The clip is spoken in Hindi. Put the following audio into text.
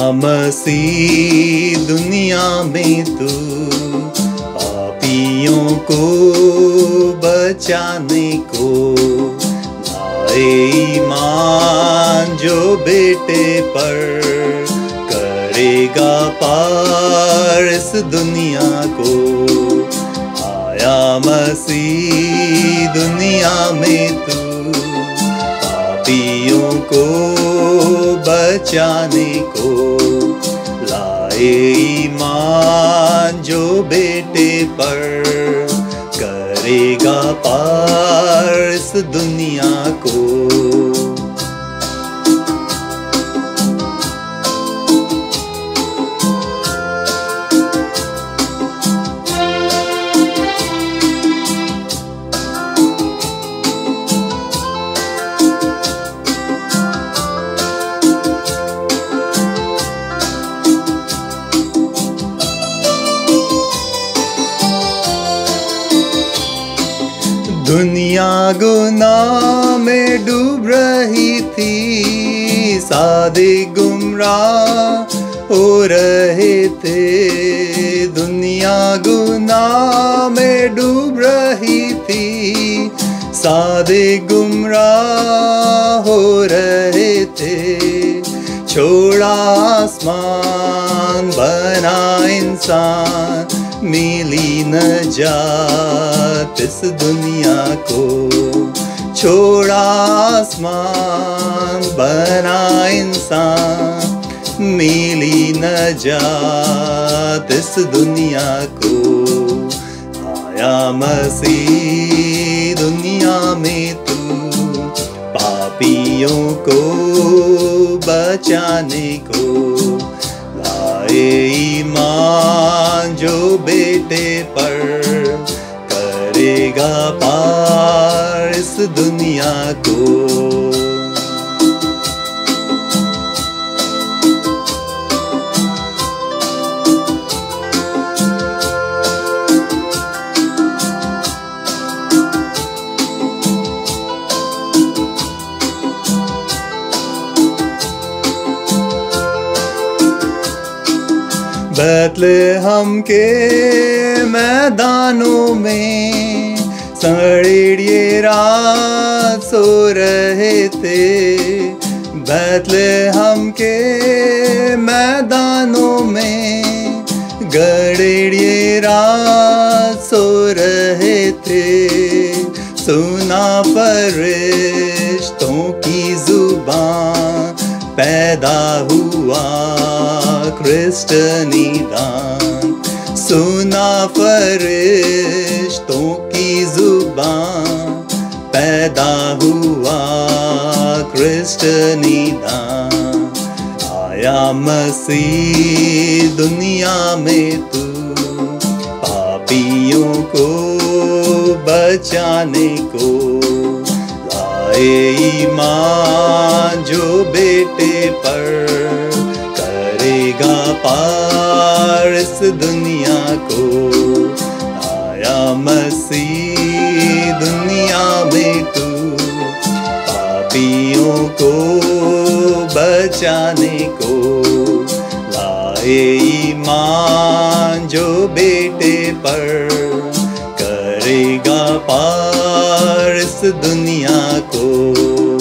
मसीह दुनिया में तू पापियों को बचाने को लाए ईमान जो बेटे पर करेगा पार इस दुनिया को। आया मसीह दुनिया में तू पापियों को बचाने को लाए ईमान जो बेटे पर करेगा पार इस दुनिया को। दुनिया गुनाह में डूब रही थी, सादे गुमराह हो रहे थे। दुनिया गुनाह में डूब रही थी, सादे गुमराह हो रहे थे। छोड़ा आसमान बना इंसान, मिली नजात इस दुनिया को। छोड़ा आसमान बना इंसान, मिली नजात इस दुनिया को। आया मसीह दुनिया में तू पापियों को बचाने को लाए ईमान जो बेटे पर करेगा पार इस दुनिया को। बैतलहम के मैदानों में सड़िए रात सो रहे थे। बैतलहम के मैदानों में गड़िए रात सो रहे थे। सुना फरिश्तों की जुबान, पैदा हुआ ख्रिस्त निदान। सुना फरिश्तों की जुबान, पैदा हुआ ख्रिस्त निदान। आया मसीह दुनिया में तू पापियों को बचाने को लाए ईमान जो बेटे पर करेगा पार इस दुनिया को। आया मसीह दुनिया में तू पापियों को बचाने को लाए ईमान जो बेटे पर करेगा पार इस दुनिया को।